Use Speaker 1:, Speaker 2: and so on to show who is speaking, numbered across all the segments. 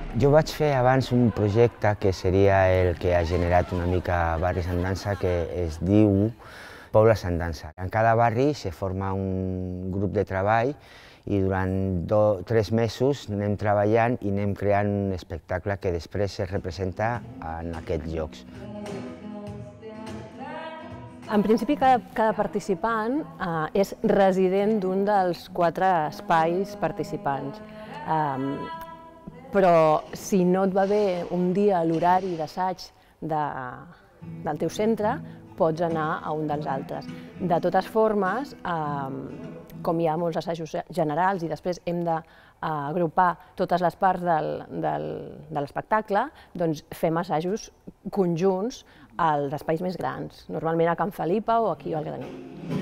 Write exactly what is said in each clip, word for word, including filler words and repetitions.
Speaker 1: Jo vaig fer abans un projecte que seria el que ha generat una mica Barris en Dansa, que es diu Pobles en Dansa. En cada barri se forma un grup de treball i durant do, tres mesos anem treballant i anem creant un espectacle que després es representa en aquests llocs.
Speaker 2: En principi, cada, cada participant eh, és resident d'un dels quatre espais participants. Um, però si no et va bé un dia l'horari d'assaig de, del teu centre, pots anar a un dels altres. De totes formes, eh, com hi ha molts assajos generals i després hem d'agrupar totes les parts del, del, de l'espectacle, doncs fem assajos conjunts als espais més grans, normalment a Can Felipa o aquí al Graner.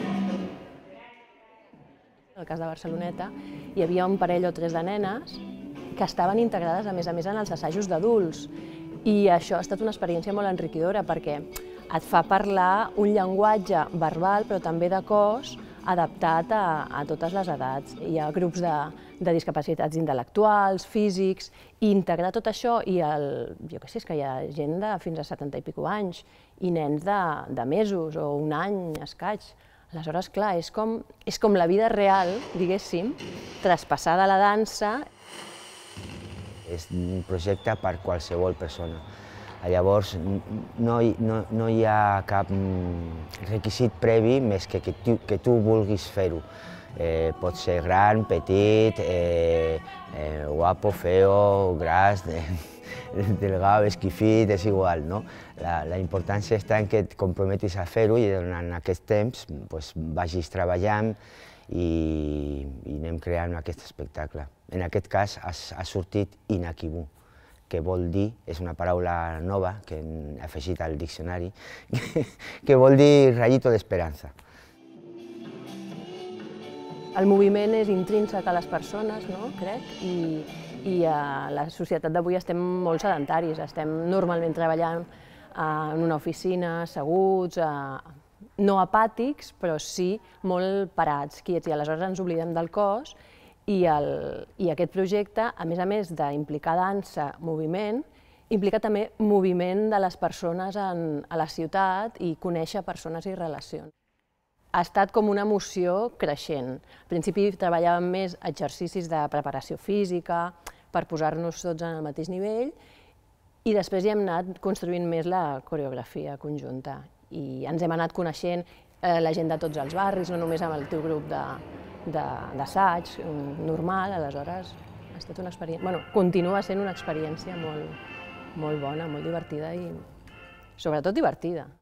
Speaker 2: En el cas de Barceloneta hi havia un parell o tres de nenes que estaven integrades a més a més en els assajos d'adults i això ha estat una experiència molt enriquidora perquè et fa parlar un llenguatge verbal però també de cos adaptat a, a totes les edats. Hi ha grups de, de discapacitats intel·lectuals, físics, i integrar tot això i el, jo què sé, és que hi ha gent de fins a setanta i pico anys i nens de, de mesos o un any escaig. Aleshores, clar, és com, és com la vida real, diguéssim, traspassada a la dansa.
Speaker 1: És un projecte per qualsevol persona. Llavors, no, no, no hi ha cap requisit previ més que que tu, que tu vulguis fer-ho. Eh, pot ser gran, petit, eh, eh, guapo, feo, gras, delgado, esquifit, és igual, no? La, la importància està en que et comprometis a fer-ho i durant aquest temps pues, vagis treballant i, i anem creant aquest espectacle. En aquest cas ha, ha sortit Inakibu, que vol dir, és una paraula nova que hem afegit al diccionari, que vol dir rayito d'esperança.
Speaker 2: El moviment és intrínsec a les persones, no? Crec, i, i a la societat d'avui estem molt sedentaris, estem normalment treballant en una oficina, asseguts, no apàtics, però sí molt parats, quiets, i aleshores ens oblidem del cos. I, el, I aquest projecte, a més a més d'implicar dansa, moviment, implica també moviment de les persones en, a la ciutat i conèixer persones i relacions. Ha estat com una emoció creixent. Al principi treballàvem més exercicis de preparació física per posar-nos tots en el mateix nivell i després hi hem anat construint més la coreografia conjunta i ens hem anat coneixent eh, la gent de tots els barris, no només amb el teu grup de d'assaig normal, aleshores ha estat una experiència, bueno, continua sent una experiència molt, molt bona, molt divertida i sobretot divertida.